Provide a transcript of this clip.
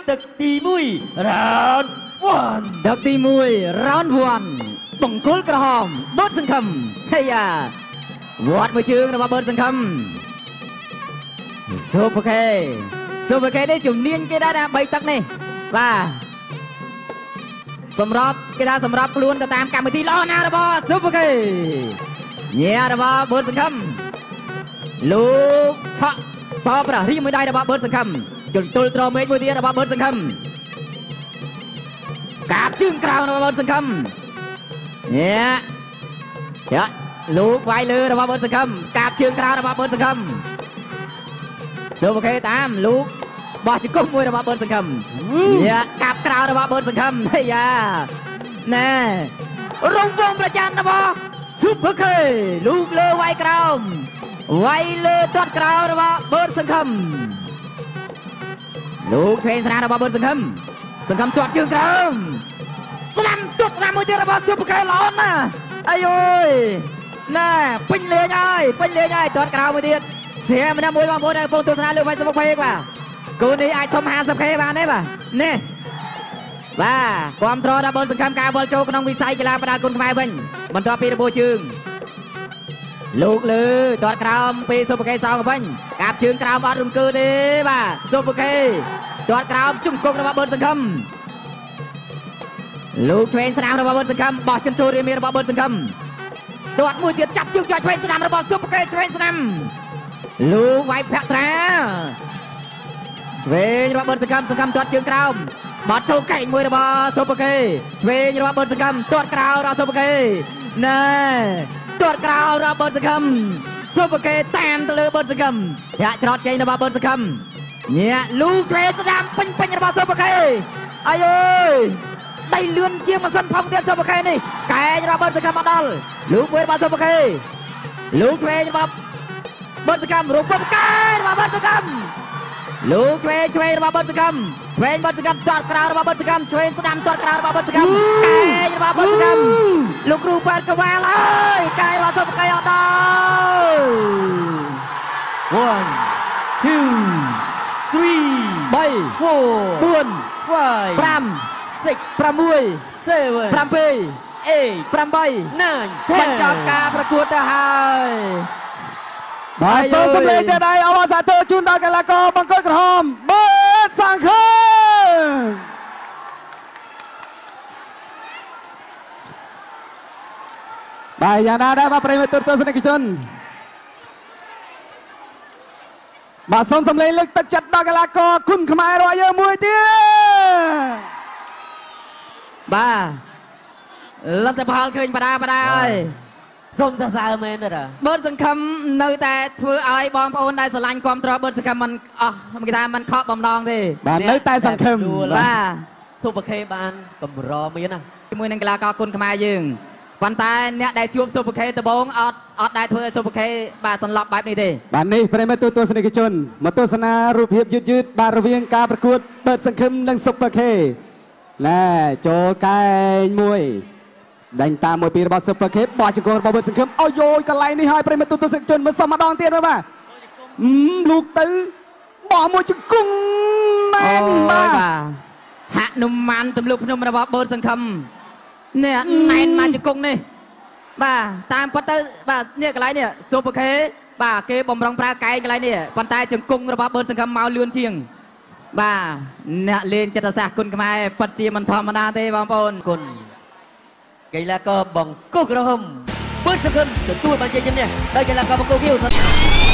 ទឹកទី1 round 1 ទឹកទី1 round 1បង្គោលក្រហមបឺតសង្ឃឹមហេយ៉ាវត្តមួយជើងរបស់បឺតសង្ឃឹមស៊ុបកេនេះជំនាញគេដែរណា3ទឹកនេះបាទសម្រាប់គេថាសម្រាប់ខ្លួនទៅតាមកម្មវិធីល្អណាស់របស់ស៊ុបកេញ៉ែរបស់បឺតសង្ឃឹមលោកឆក់សប្ររីមួយដៃរបស់បឺតសង្ឃឹមជន្ទុលត្រមេឃមួយទៀតរបស់បឺតសង្ឃឹមកាបជើងក្រោមរបស់បឺតសង្ឃឹមញ៉ែចាក់លោកវាយលើរបស់បឺតសង្ឃឹមកាបជើងក្រោមរបស់បឺតសង្ឃឹមស៊ុបកេតាមលោកបោះជង្គង់មួយរបស់បឺតសង្ឃឹមញ៉ែកាបក្រោមរបស់បឺតសង្ឃឹមហេយ៉ាណែរងវងប្រចាំរបស់ស៊ុបកេលោកលើវាយក្រោមវាយលើទាត់ក្រោមរបស់បឺតសង្ឃឹមលោកឆ្វេងស្រារបស់បឺតសង្ឃឹមទាត់ជើងក្រោមស្ដាំទាត់ស្ដាំមួយទៀតរបស់ស៊ុបកេល្អណាស់អាយអើយណែពេញលេងហើយទាត់ក្រោមមួយទៀតស្រាម្នាក់មួយបងប្អូនដែលកំពុងទស្សនាលើ Facebook Page បាទគូនេះអាចសុំ 50k បានទេបាទនេះបាទគ្រប់ត្រដល់បឺតសង្ឃឹមការវិលចូលក្នុងវិស័យកីឡាផ្ដាល់គុណខ្មែរវិញបន្ទាប់ពីរបួសជើងលោកលើទាត់ក្រោមពីស៊ុបកេសងវិញកាបជើងក្រោមអត់រង្គើទេបាទស៊ុបកេទាត់ក្រោមជង្គង់របស់បឺតសង្ឃឹមលោកឆ្វេងស្ដាំរបស់បឺតសង្ឃឹមបោះចន្ទុលរាមារបស់បឺតសង្ឃឹមទាត់មួយទៀតចាប់ជើងឆ្វេងស្ដាំរបស់ស៊ុបកេឆ្វេងស្ដាំលោកវាយភក្ត្រាឆ្វេងរបស់បឺតសង្ឃឹមទាត់ជើងក្រោមបត់ចូលកែងមួយរបស់ស៊ុបកេឆ្វេងរបស់បឺតសង្ឃឹមទាត់ក្រោមរបស់ស៊ុបកេណែទាត់ក្រោមរបស់បឺតសង្ឃឹមស៊ុបកេតាមទៅលើបឺតសង្ឃឹមយ៉ាច្រត់ចេញរបស់បឺតសង្ឃឹមញ៉ាលោកឆ្វេងស្ដាំពេញរបស់ស៊ុបកេអាយអើយដៃលឿនជាងម៉ាស៊ីនផុងទៀតស៊ុបកេនេះកែងរបស់បឺតសង្ឃឹមមកដល់លោកមួយរបស់ស៊ុបកេលោកឆ្វេងរបស់បឺតសង្ឃឹមរូបកែរបស់បឺតសង្ឃឹមលោកឆ្វេងរបស់បឺតសង្ឃឹមឆ្វេងបឺតសង្ឃឹមទាត់ក្រោមរបស់បឺតសង្ឃឹមឆ្វេងស្ដាំទាត់ក្រោមរបស់បឺតសង្ឃឹមកែងរបស់បឺតសង្ឃឹមលោកគ្រូប៉ែតកវ៉ាល់ហើយកែងរបស់ស៊ុបកេអត់ដល់ 1 2 3 4 5 6 7 8 បញ្ចប់ការប្រកួតទៅហើយបាទសូមសម្លេងទៀតដែរអបអរសាទរជូនដល់កីឡាករបង្គោលក្រហមបឺតសង្ឃឹមបាទយ៉ាងណាដែរបាទប្រិយមិត្តទស្សនិកជនបាទសូមសម្លេងលើកទឹកចិត្តដល់កីឡាករគុណខ្មែររបស់យើងមួយទៀតបាទលទ្ធផលឃើញបដាហើយសូមសរសើរមែនទេបឺតសង្ឃឹមនៅតែធ្វើឲ្យបងប្អូនដែលស្រឡាញ់គ្រប់ត្រួតបឺតសង្ឃឹមមិនអស់គេថាមិនខកបំណងទេបាទនៅតែសង្ឃឹមបាទស៊ុបកេបានកម្រមានណាជាមួយនឹងកីឡាករគុណខ្មែរយើងប៉ុន្តែអ្នកដែលជួបស៊ុបកេដំបូងអត់ដែលធ្វើឲ្យស៊ុបកេបាទសន្លប់បែបនេះទេបាទនេះប្រិយមិត្តទស្សនិកជនមកទស្សនារូបភាពយឺតបាទរវាងការប្រកួតបឺតសង្ឃឹមនិងស៊ុបកេណែចូលកែងមួយដេញតាមមួយពីរបស់ស៊ុបកេបោះជង្គង់របស់បឺតសង្ឃឹមអូយោយកន្លែងនេះហើយប្រិយមិត្តទស្សនិកជនមើលសមម្ដងទៀតមើលបាទលោកទៅបោះមួយជង្គង់ណែនបាទហនុមានទម្លុកភ្នំរបស់បឺតសង្ឃឹមនេះណែនមកជង្គង់នេះបាទតាមពិតទៅបាទនេះកន្លែងនេះស៊ុបកេបាទគេបំរុងប្រើកែងកន្លែងនេះប៉ុន្តែជង្គង់របស់បឺតសង្ឃឹមមកលឿនជាងបាទអ្នកលេងចិត្តសាស្ត្រគុណខ្មែរពិតជាមិនធម្មតាទេបងប្អូនគុណកីឡាករបង្គោលក្រហមបឺតសង្ឃឹមទទួលបានជ័យជំនះដោយកីឡាករបង្គោលគីវ